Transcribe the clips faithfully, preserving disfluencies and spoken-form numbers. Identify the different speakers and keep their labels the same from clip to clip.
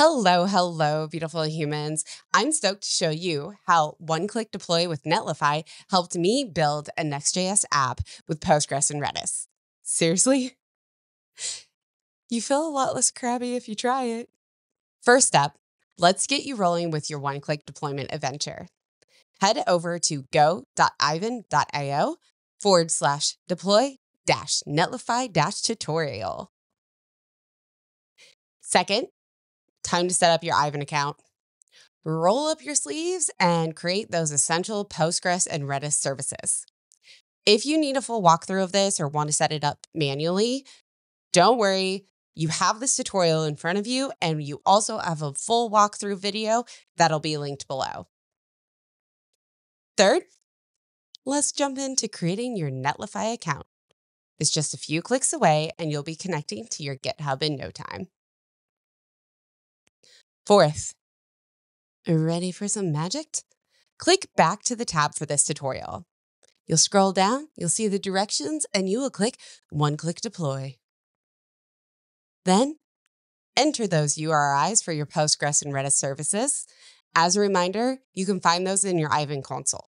Speaker 1: Hello, hello, beautiful humans. I'm stoked to show you how one-click deploy with Netlify helped me build a NextJS app with Postgres and Redis. Seriously? You feel a lot less crabby if you try it. First up, let's get you rolling with your one-click deployment adventure. Head over to go.aiven.io forward slash deploy dash Netlify dash tutorial. Second, time to set up your Aiven account. Roll up your sleeves and create those essential Postgres and Redis services. If you need a full walkthrough of this or want to set it up manually, don't worry. You have this tutorial in front of you, and you also have a full walkthrough video that'll be linked below. Third, let's jump into creating your Netlify account. It's just a few clicks away, and you'll be connecting to your GitHub in no time. Fourth, ready for some magic? Click back to the tab for this tutorial. You'll scroll down, you'll see the directions, and you will click one-click deploy. Then, enter those U R Is for your Postgres and Redis services. As a reminder, you can find those in your Aiven console.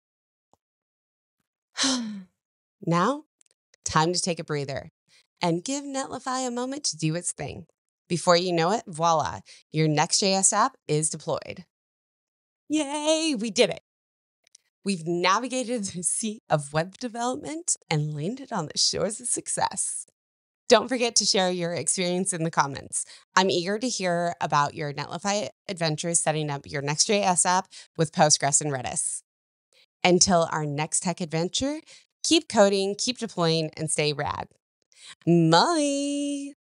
Speaker 1: Now, time to take a breather and give Netlify a moment to do its thing. Before you know it, voila, your NextJS app is deployed. Yay, we did it. We've navigated the sea of web development and landed on the shores of success. Don't forget to share your experience in the comments. I'm eager to hear about your Netlify adventures setting up your NextJS app with Postgres and Redis. Until our next tech adventure, keep coding, keep deploying, and stay rad. Bye.